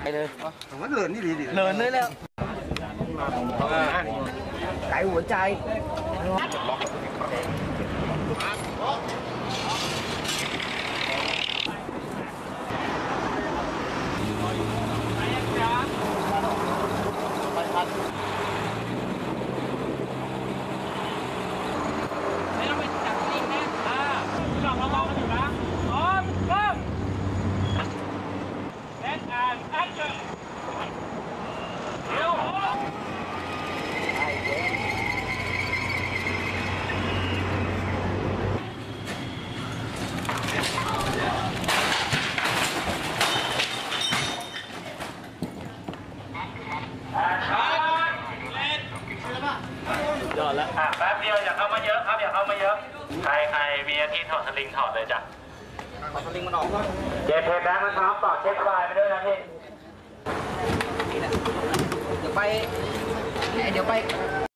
ไปเลยมันเลินนี่ดีเลินเลยแล้วไก่หัวใจยอดแล้วแป๊บเดียวอย่าเข้ามาเยอะครับอย่าเข้ามาเยอะใครมีที่ถอดสลิงถอดเลยจ้ะถอดสลิงมันออกเก็บเพจแบงค์นะครับต่อเช็คไฟล์ไปด้วยนะพี่เดี๋ยวไป